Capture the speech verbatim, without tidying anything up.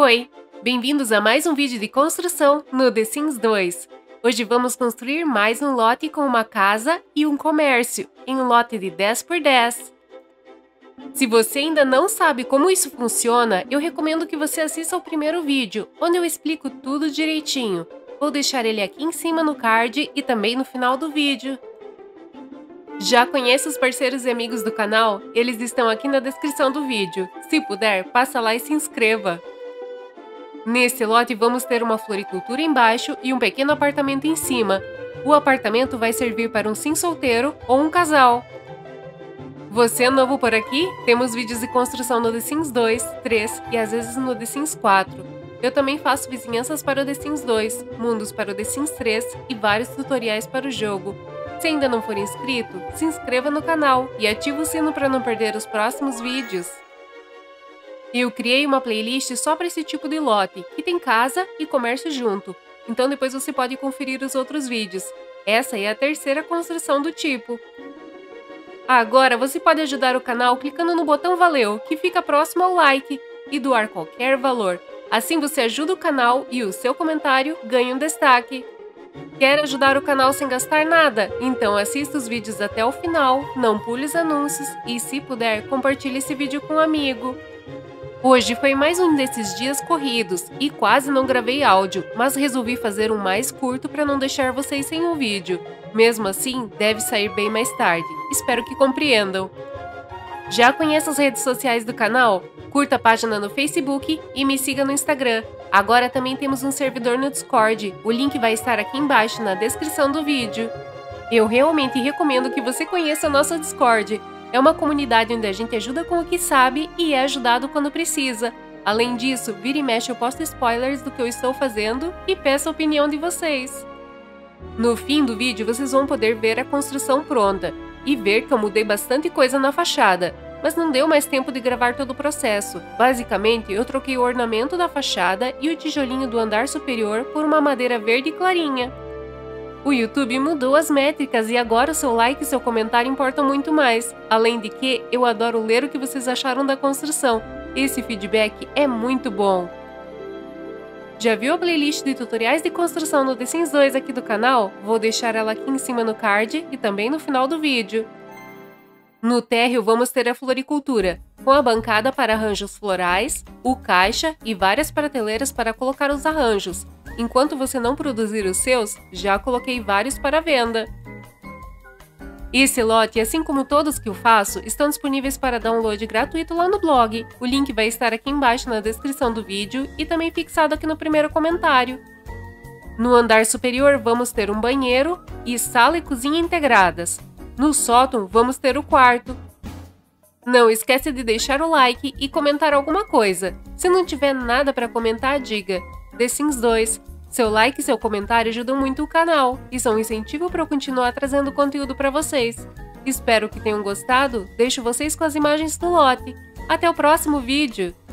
Oi, bem-vindos a mais um vídeo de construção no The Sims dois. Hoje vamos construir mais um lote com uma casa e um comércio, em um lote de dez por dez. Se você ainda não sabe como isso funciona, eu recomendo que você assista ao primeiro vídeo, onde eu explico tudo direitinho. Vou deixar ele aqui em cima no card e também no final do vídeo. Já conhece os parceiros e amigos do canal? Eles estão aqui na descrição do vídeo. Se puder, passa lá e se inscreva. Nesse lote vamos ter uma floricultura embaixo e um pequeno apartamento em cima. O apartamento vai servir para um sim solteiro ou um casal. Você é novo por aqui? Temos vídeos de construção no The Sims dois, três e às vezes no The Sims quatro. Eu também faço vizinhanças para o The Sims dois, mundos para o The Sims três e vários tutoriais para o jogo. Se ainda não for inscrito, se inscreva no canal e ative o sino para não perder os próximos vídeos. Eu criei uma playlist só para esse tipo de lote, que tem casa e comércio junto, então depois você pode conferir os outros vídeos. Essa é a terceira construção do tipo. Agora você pode ajudar o canal clicando no botão Valeu, que fica próximo ao like, e doar qualquer valor. Assim você ajuda o canal e o seu comentário ganha um destaque. Quer ajudar o canal sem gastar nada? Então assista os vídeos até o final, não pule os anúncios e, se puder, compartilhe esse vídeo com um amigo. Hoje foi mais um desses dias corridos e quase não gravei áudio, mas resolvi fazer um mais curto para não deixar vocês sem um vídeo. Mesmo assim, deve sair bem mais tarde. Espero que compreendam. Já conhece as redes sociais do canal? Curta a página no Facebook e me siga no Instagram. Agora também temos um servidor no Discord, o link vai estar aqui embaixo na descrição do vídeo. Eu realmente recomendo que você conheça a nossa Discord. É uma comunidade onde a gente ajuda com o que sabe e é ajudado quando precisa. Além disso, vira e mexe eu posto spoilers do que eu estou fazendo e peço a opinião de vocês. No fim do vídeo vocês vão poder ver a construção pronta e ver que eu mudei bastante coisa na fachada, mas não deu mais tempo de gravar todo o processo. Basicamente, eu troquei o ornamento da fachada e o tijolinho do andar superior por uma madeira verde clarinha. O YouTube mudou as métricas e agora o seu like e seu comentário importam muito mais. Além de que, eu adoro ler o que vocês acharam da construção. Esse feedback é muito bom. Já viu a playlist de tutoriais de construção no The Sims dois aqui do canal? Vou deixar ela aqui em cima no card e também no final do vídeo. No térreo vamos ter a floricultura, com a bancada para arranjos florais, o caixa e várias prateleiras para colocar os arranjos. Enquanto você não produzir os seus, já coloquei vários para venda. Esse lote, assim como todos que eu faço, estão disponíveis para download gratuito lá no blog. O link vai estar aqui embaixo na descrição do vídeo e também fixado aqui no primeiro comentário. No andar superior vamos ter um banheiro e sala e cozinha integradas. No sótão vamos ter o quarto. Não esquece de deixar o like e comentar alguma coisa. Se não tiver nada para comentar, diga The Sims dois. Seu like e seu comentário ajudam muito o canal e são um incentivo para eu continuar trazendo conteúdo para vocês. Espero que tenham gostado, deixo vocês com as imagens do lote. Até o próximo vídeo!